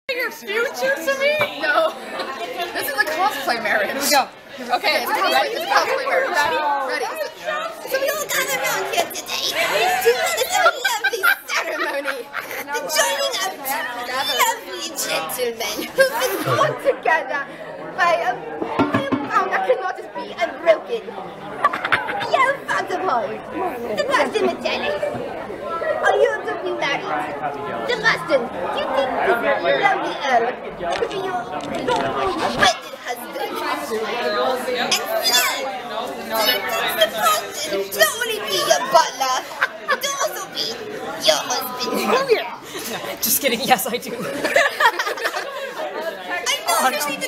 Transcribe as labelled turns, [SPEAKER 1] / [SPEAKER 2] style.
[SPEAKER 1] Your future to me? No. This is a cosplay marriage. Here we go. Okay, it's a cosplay marriage. Ready?
[SPEAKER 2] So we all gather around here today to witness a lovely ceremony. The joining of two lovely gentlemen who've been brought together by a bond that cannot be unbroken. Your father boy, Sebastian and Ciel. Are you to be married? Sebastian, do you think this lovely Earl could be your wedded husband? And Ciel, Sebastian not only be your butler, but also be your husband.
[SPEAKER 3] Just kidding, yes I do.
[SPEAKER 2] I know you need to